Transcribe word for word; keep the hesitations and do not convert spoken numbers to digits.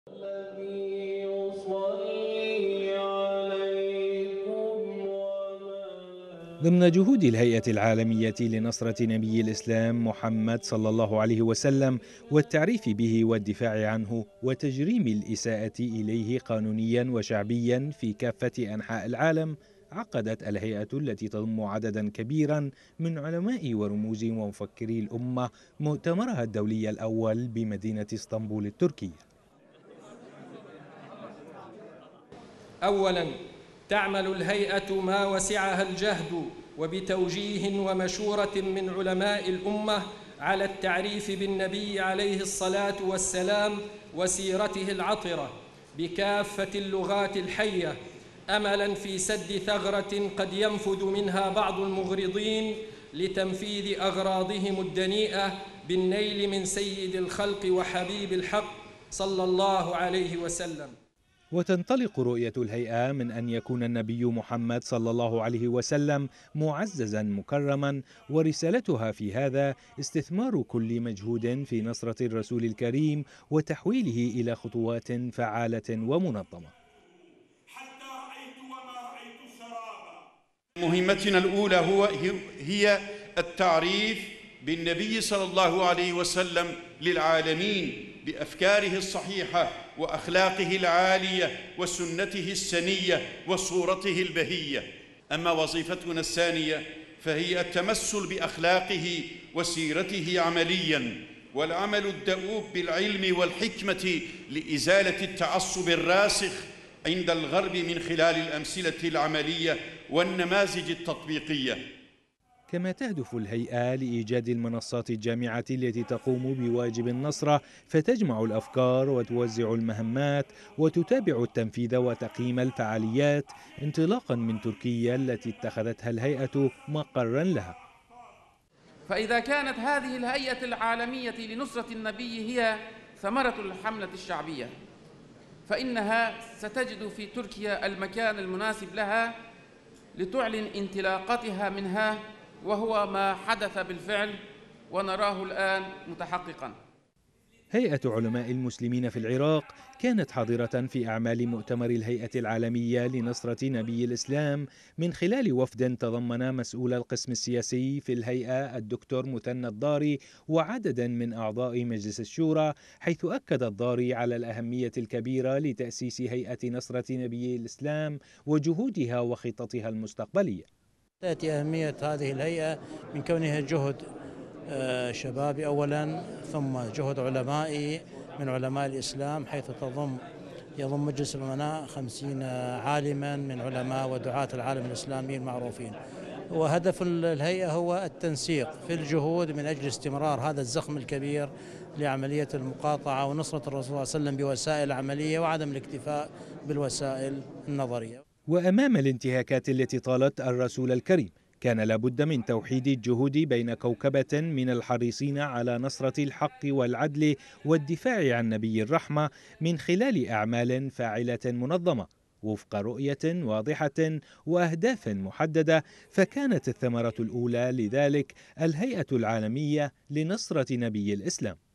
ضمن جهود الهيئة العالمية لنصرة نبي الإسلام محمد صلى الله عليه وسلم والتعريف به والدفاع عنه وتجريم الإساءة إليه قانونيا وشعبيا في كافة أنحاء العالم، عقدت الهيئة التي تضم عددا كبيرا من علماء ورموز ومفكري الأمة مؤتمرها الدولي الأول بمدينة اسطنبول التركية. أولاً، تعمل الهيئة ما وسعها الجهد وبتوجيه ومشورة من علماء الأمة على التعريف بالنبي عليه الصلاة والسلام وسيرته العطرة بكافة اللغات الحية، أملاً في سد ثغرة قد ينفذ منها بعض المغرضين لتنفيذ أغراضهم الدنيئة بالنيل من سيد الخلق وحبيب الحق صلى الله عليه وسلم. وتنطلق رؤية الهيئة من أن يكون النبي محمد صلى الله عليه وسلم معززا مكرما، ورسالتها في هذا استثمار كل مجهود في نصرة الرسول الكريم وتحويله إلى خطوات فعالة ومنظمة. حتى رأيت وما رأيت الشراب. مهمتنا الأولى هو هي التعريف بالنبي صلى الله عليه وسلم للعالمين بأفكاره الصحيحة وأخلاقه العالية وسنته السنية وصورته البهية. أما وظيفتنا الثانية فهي التمثل بأخلاقه وسيرته عملياً، والعمل الدؤوب بالعلم والحكمة لإزالة التعصب الراسخ عند الغرب من خلال الأمثلة العملية والنماذج التطبيقية. كما تهدف الهيئة لإيجاد المنصات الجامعة التي تقوم بواجب النصرة، فتجمع الأفكار وتوزع المهمات وتتابع التنفيذ وتقييم الفعاليات، انطلاقا من تركيا التي اتخذتها الهيئة مقرا لها. فإذا كانت هذه الهيئة العالمية لنصرة النبي هي ثمرة الحملة الشعبية، فإنها ستجد في تركيا المكان المناسب لها لتعلن انطلاقتها منها، وهو ما حدث بالفعل ونراه الآن متحققا. هيئة علماء المسلمين في العراق كانت حاضرة في أعمال مؤتمر الهيئة العالمية لنصرة نبي الإسلام من خلال وفد تضمن مسؤول القسم السياسي في الهيئة الدكتور مثنى الضاري وعددا من أعضاء مجلس الشورى، حيث أكد الضاري على الأهمية الكبيرة لتأسيس هيئة نصرة نبي الإسلام وجهودها وخططها المستقبلية. تأتي أهمية هذه الهيئة من كونها جهد شبابي أولا، ثم جهد علمائي من علماء الإسلام، حيث تضم يضم مجلس الأمناء خمسين عالما من علماء ودعاة العالم الإسلامي المعروفين. وهدف الهيئة هو التنسيق في الجهود من أجل استمرار هذا الزخم الكبير لعملية المقاطعة ونصرة الرسول صلى الله عليه وسلم بوسائل عملية وعدم الاكتفاء بالوسائل النظرية. وأمام الانتهاكات التي طالت الرسول الكريم، كان لابد من توحيد الجهود بين كوكبة من الحريصين على نصرة الحق والعدل والدفاع عن نبي الرحمة من خلال أعمال فاعلة منظمة وفق رؤية واضحة وأهداف محددة، فكانت الثمرة الأولى لذلك الهيئة العالمية لنصرة نبي الإسلام.